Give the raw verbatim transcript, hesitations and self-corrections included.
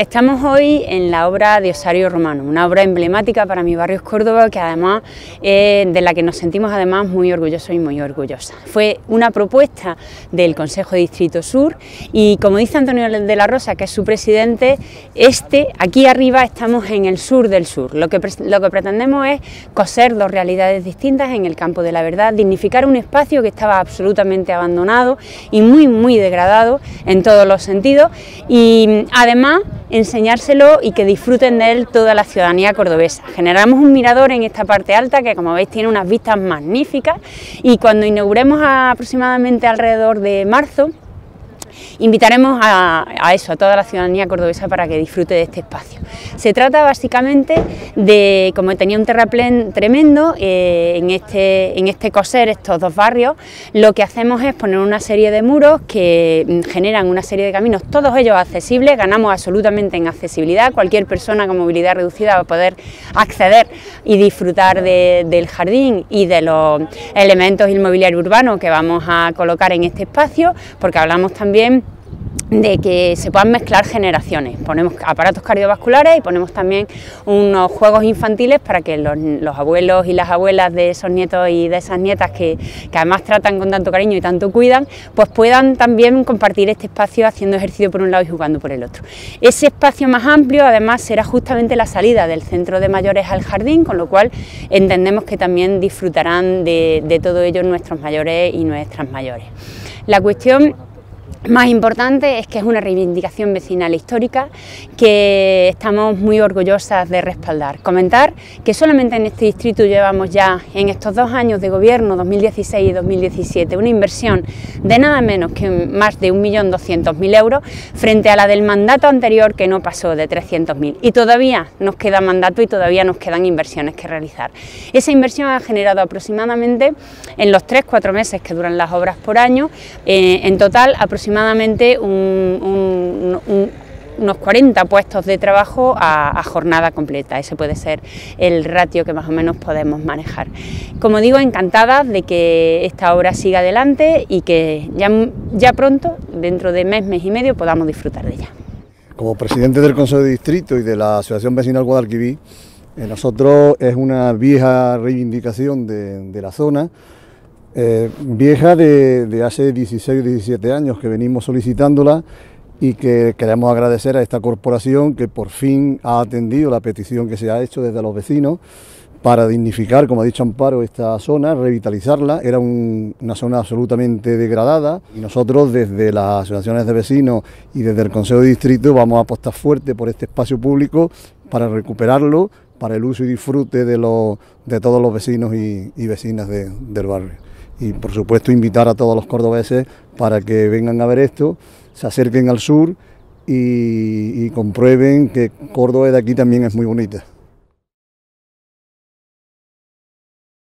Estamos hoy en la obra de Osario Romano, una obra emblemática para mi barrio Córdoba, que además eh, de la que nos sentimos además muy orgullosos y muy orgullosas. Fue una propuesta del Consejo de Distrito Sur y, como dice Antonio de la Rosa, que es su presidente, este, aquí arriba estamos en el sur del sur. Lo que, lo que pretendemos es coser dos realidades distintas en el campo de la verdad, dignificar un espacio que estaba absolutamente abandonado y muy muy degradado en todos los sentidos, y además enseñárselo y que disfruten de él toda la ciudadanía cordobesa. Generamos un mirador en esta parte alta que, como veis, tiene unas vistas magníficas, y cuando inauguremos aproximadamente alrededor de marzo, invitaremos a, a eso, a toda la ciudadanía cordobesa para que disfrute de este espacio. Se trata básicamente de, como tenía un terraplén tremendo, eh, en, este, en este coser estos dos barrios, lo que hacemos es poner una serie de muros que generan una serie de caminos, todos ellos accesibles. Ganamos absolutamente en accesibilidad. Cualquier persona con movilidad reducida va a poder acceder y disfrutar de, del jardín y de los elementos y el mobiliario urbano que vamos a colocar en este espacio, porque hablamos también de que se puedan mezclar generaciones. Ponemos aparatos cardiovasculares y ponemos también unos juegos infantiles para que los, los abuelos y las abuelas de esos nietos y de esas nietas que, que además tratan con tanto cariño y tanto cuidan, pues puedan también compartir este espacio haciendo ejercicio por un lado y jugando por el otro. Ese espacio más amplio además será justamente la salida del centro de mayores al jardín, con lo cual entendemos que también disfrutarán de, de todo ello nuestros mayores y nuestras mayores. La cuestión más importante es que es una reivindicación vecinal histórica que estamos muy orgullosas de respaldar. Comentar que solamente en este distrito llevamos ya, en estos dos años de gobierno, dos mil dieciséis y dos mil diecisiete, una inversión de nada menos que más de un millón doscientos mil euros, frente a la del mandato anterior, que no pasó de trescientos mil, y todavía nos queda mandato y todavía nos quedan inversiones que realizar. Esa inversión ha generado aproximadamente, en los tres cuatro meses que duran las obras por año, eh, en total aproximadamente aproximadamente un, un, un, unos cuarenta puestos de trabajo a, a jornada completa. Ese puede ser el ratio que más o menos podemos manejar. Como digo, encantadas de que esta obra siga adelante y que ya, ya pronto, dentro de mes, mes y medio, podamos disfrutar de ella. Como presidente del Consejo de Distrito y de la Asociación Vecinal Guadalquivir, eh, nosotros es una vieja reivindicación de, de la zona. Eh, vieja de, de hace dieciséis o diecisiete años que venimos solicitándola, y que queremos agradecer a esta corporación que por fin ha atendido la petición que se ha hecho desde los vecinos para dignificar, como ha dicho Amparo, esta zona, revitalizarla. Era un, una zona absolutamente degradada, y nosotros desde las asociaciones de vecinos y desde el Consejo de Distrito vamos a apostar fuerte por este espacio público para recuperarlo, para el uso y disfrute de, los, de todos los vecinos y, y vecinas de, del barrio. Y por supuesto invitar a todos los cordobeses para que vengan a ver esto, se acerquen al sur y, y comprueben que Córdoba de aquí también es muy bonita.